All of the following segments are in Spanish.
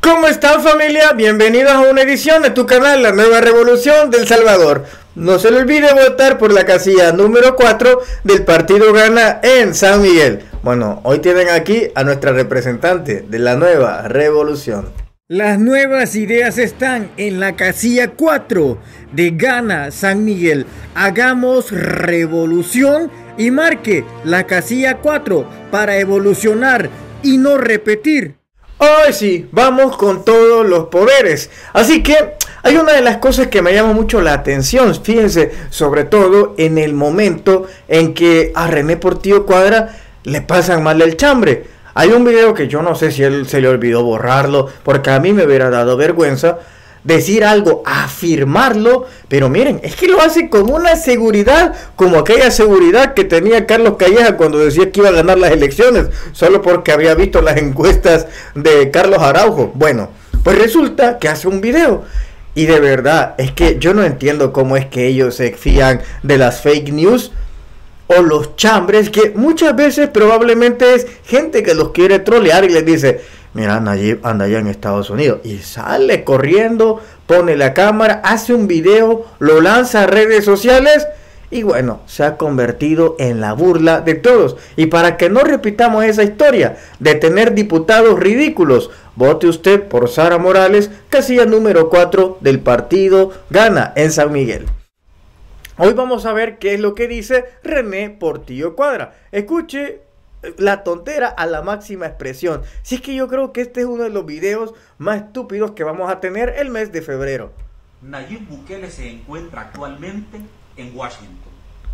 ¿Cómo están, familia? Bienvenidos a una edición de tu canal La Nueva Revolución del Salvador. No se le olvide votar por la casilla número 4 del partido Gana en San Miguel. Bueno, hoy tienen aquí a nuestra representante de La Nueva Revolución. Las nuevas ideas están en la casilla 4 de Gana San Miguel. Hagamos revolución y marque la casilla 4 para evolucionar y no repetir. Hoy sí, vamos con todos los poderes. Así que hay una de las cosas que me llama mucho la atención. Fíjense, sobre todo en el momento en que a René Portillo Cuadra le pasan mal el chambre. Hay un video que yo no sé si él se le olvidó borrarlo, porque a mí me hubiera dado vergüenza decir algo, afirmarlo, pero miren, es que lo hace con una seguridad, como aquella seguridad que tenía Carlos Calleja cuando decía que iba a ganar las elecciones, solo porque había visto las encuestas de Carlos Araujo. Bueno, pues resulta que hace un video, y de verdad, es que yo no entiendo cómo es que ellos se fían de las fake news, o los chambres, que muchas veces probablemente es gente que los quiere trolear y les dice: mira, Nayib anda allá en Estados Unidos, y sale corriendo, pone la cámara, hace un video, lo lanza a redes sociales y bueno, se ha convertido en la burla de todos. Y para que no repitamos esa historia de tener diputados ridículos, vote usted por Sara Morales, casilla número 4 del partido Gana en San Miguel. Hoy vamos a ver qué es lo que dice René Portillo Cuadra. Escuche la tontera a la máxima expresión. Si es que yo creo que este es uno de los videos más estúpidos que vamos a tener el mes de febrero. Nayib Bukele se encuentra actualmente en Washington.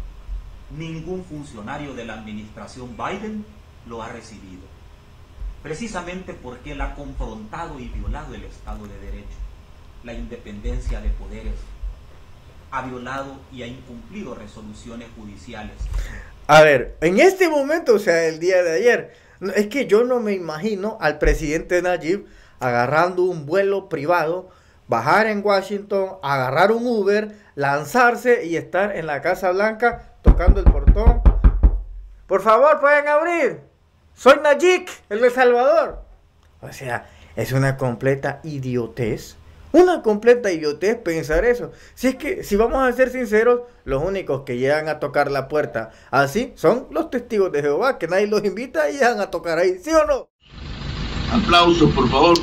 Ningún funcionario de la administración Biden lo ha recibido, precisamente porque él ha confrontado y violado el Estado de Derecho, la independencia de poderes, ha violado y ha incumplido resoluciones judiciales. A ver, en este momento, o sea, el día de ayer, es que yo no me imagino al presidente Nayib agarrando un vuelo privado, bajar en Washington, agarrar un Uber, lanzarse y estar en la Casa Blanca tocando el portón. Por favor, pueden abrir. Soy Nayib, el de Salvador. O sea, es una completa idiotez. Una completa idiotez pensar eso. Si es que, si vamos a ser sinceros, los únicos que llegan a tocar la puerta así son los testigos de Jehová, que nadie los invita y llegan a tocar ahí, ¿sí o no? Aplausos, por favor.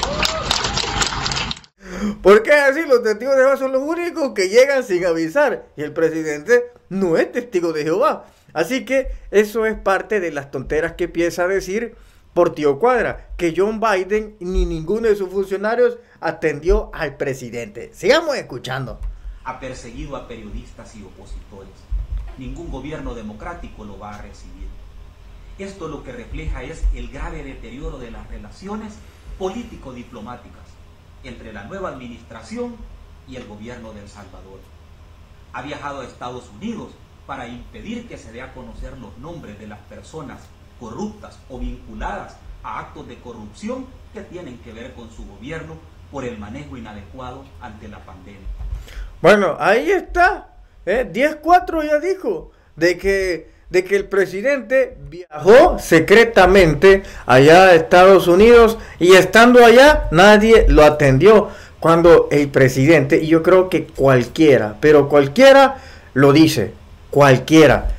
Porque es así, los testigos de Jehová son los únicos que llegan sin avisar, y el presidente no es testigo de Jehová. Así que eso es parte de las tonteras que empieza a decir Portillo Cuadra, que John Biden ni ninguno de sus funcionarios atendió al presidente. Sigamos escuchando. Ha perseguido a periodistas y opositores. Ningún gobierno democrático lo va a recibir. Esto lo que refleja es el grave deterioro de las relaciones político-diplomáticas entre la nueva administración y el gobierno de El Salvador. Ha viajado a Estados Unidos para impedir que se dé a conocer los nombres de las personas corruptas o vinculadas a actos de corrupción que tienen que ver con su gobierno por el manejo inadecuado ante la pandemia. Bueno, ahí está, 10-4 ya dijo, de que el presidente viajó secretamente allá a Estados Unidos y estando allá nadie lo atendió. Cuando el presidente, y yo creo que cualquiera, pero cualquiera lo dice, cualquiera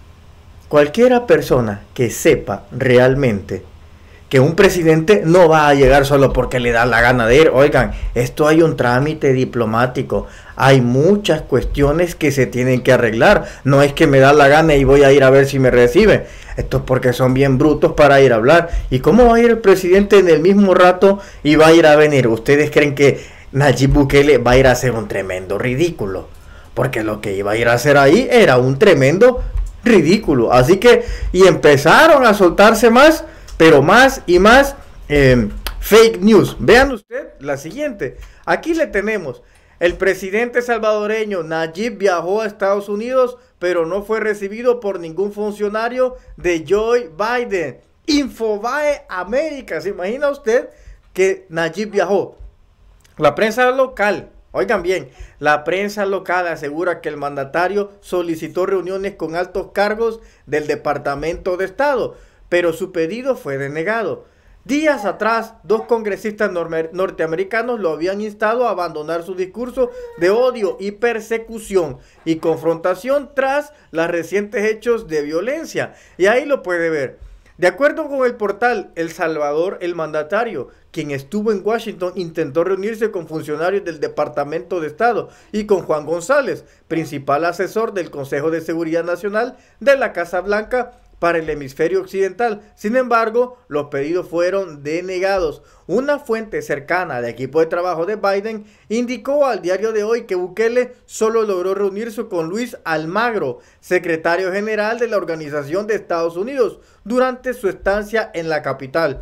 persona que sepa realmente que un presidente no va a llegar solo porque le da la gana de ir. Oigan, esto hay un trámite diplomático, hay muchas cuestiones que se tienen que arreglar. No es que me da la gana y voy a ir a ver si me reciben. Esto es porque son bien brutos para ir a hablar. ¿Y cómo va a ir el presidente en el mismo rato y va a ir a venir? ¿Ustedes creen que Nayib Bukele va a ir a hacer un tremendo ridículo? Porque lo que iba a ir a hacer ahí era un tremendo ridículo. Así que, y empezaron a soltarse más, pero más y más fake news. Vean usted la siguiente. Aquí le tenemos. El presidente salvadoreño Nayib viajó a Estados Unidos, pero no fue recibido por ningún funcionario de Joe Biden. Infobae América. ¿Se imagina usted que Nayib viajó? La prensa local, oigan bien, la prensa local asegura que el mandatario solicitó reuniones con altos cargos del Departamento de Estado, pero su pedido fue denegado. Días atrás, 2 congresistas norteamericanos lo habían instado a abandonar su discurso de odio y persecución y confrontación tras los recientes hechos de violencia. Y ahí lo puede ver. De acuerdo con el portal El Salvador, el mandatario, quien estuvo en Washington, intentó reunirse con funcionarios del Departamento de Estado y con Juan González, principal asesor del Consejo de Seguridad Nacional de la Casa Blanca para el hemisferio occidental. Sin embargo, los pedidos fueron denegados. Una fuente cercana al equipo de trabajo de Biden indicó al diario de hoy que Bukele solo logró reunirse con Luis Almagro, secretario general de la Organización de Estados Unidos, durante su estancia en la capital.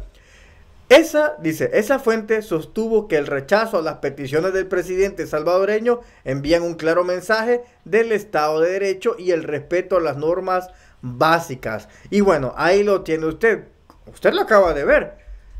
Esa fuente sostuvo que el rechazo a las peticiones del presidente salvadoreño envían un claro mensaje del Estado de Derecho y el respeto a las normas básicas. Y bueno, ahí lo tiene usted lo acaba de ver.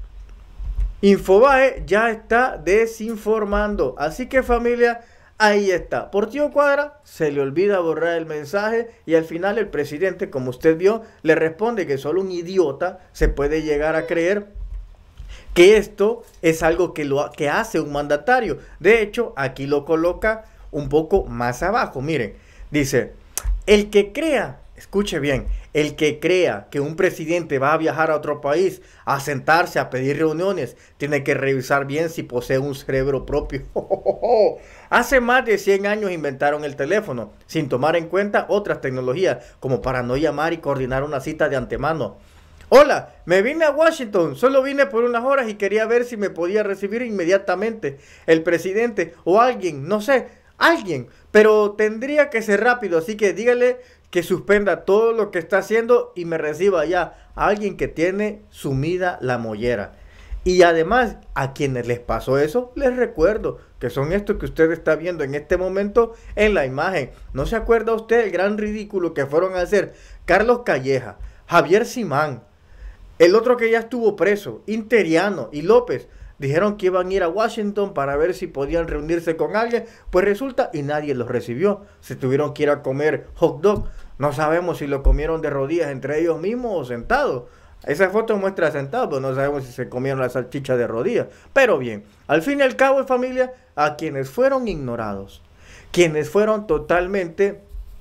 Infobae ya está desinformando, así que familia, ahí está. Por Tío Cuadra se le olvida borrar el mensaje y al final el presidente, como usted vio, le responde que solo un idiota se puede llegar a creer que esto es algo que hace un mandatario. De hecho, aquí lo coloca un poco más abajo. Miren, dice, el que crea, escuche bien, el que crea que un presidente va a viajar a otro país a sentarse a pedir reuniones, tiene que revisar bien si posee un cerebro propio. Hace más de 100 años inventaron el teléfono, sin tomar en cuenta otras tecnologías, como para no llamar y coordinar una cita de antemano. Hola, me vine a Washington, solo vine por unas horas y quería ver si me podía recibir inmediatamente el presidente o alguien, no sé, alguien, pero tendría que ser rápido, así que dígale que suspenda todo lo que está haciendo y me reciba ya a alguien que tiene sumida la mollera. Y además, a quienes les pasó eso, les recuerdo que son estos que usted está viendo en este momento en la imagen. ¿No se acuerda usted el gran ridículo que fueron a hacer Carlos Calleja, Javier Simán, el otro que ya estuvo preso, Interiano y López? Dijeron que iban a ir a Washington para ver si podían reunirse con alguien. Pues resulta, y nadie los recibió. Se tuvieron que ir a comer hot dog. No sabemos si lo comieron de rodillas entre ellos mismos o sentados. Esa foto muestra sentados, pero no sabemos si se comieron la salchicha de rodillas. Pero bien, al fin y al cabo, familia, a quienes fueron ignorados, quienes fueron totalmente,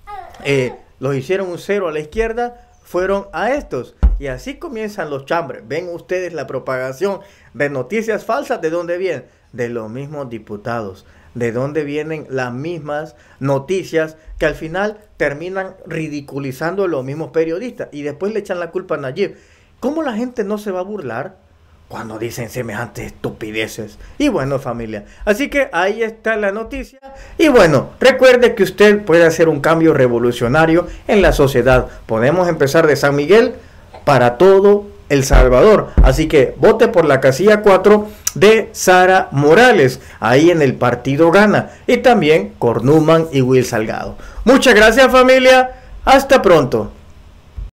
los hicieron un cero a la izquierda, fueron a estos. Y así comienzan los chambres. Ven ustedes la propagación de noticias falsas. ¿De dónde vienen? De los mismos diputados. ¿De dónde vienen las mismas noticias que al final terminan ridiculizando a los mismos periodistas? Y después le echan la culpa a Nayib. ¿Cómo la gente no se va a burlar cuando dicen semejantes estupideces? Y bueno, familia, así que ahí está la noticia. Y bueno, recuerde que usted puede hacer un cambio revolucionario en la sociedad. Podemos empezar de San Miguel para todo El Salvador. Así que vote por la casilla 4 de Sara Morales, ahí en el partido Gana. Y también Cornuman y Will Salgado. Muchas gracias, familia. Hasta pronto.